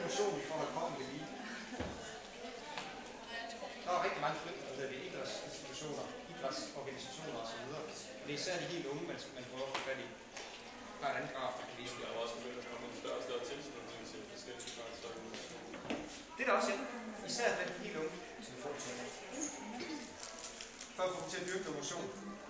motion for at komme ved lige. Der er rigtig mange idrætsinstitutioner, idrætsorganisationer osv. Det er især de helt unge, man prøver at få fat i. Der er et andet graf, der kan vise det. Der er også begyndt at komme en større og større tilslutning til forskellige idrætsorganisationer. Det er der også, ja. Især blandt de helt unge. For at få dem til at dyrke motion.